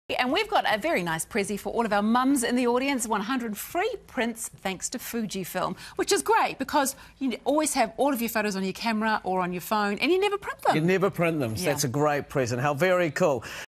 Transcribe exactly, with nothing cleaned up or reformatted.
And we've got a very nice prezi for all of our mums in the audience, one hundred free prints thanks to Fujifilm, which is great because you always have all of your photos on your camera or on your phone and you never print them. You never print them, so yeah. that's a great present. How very cool.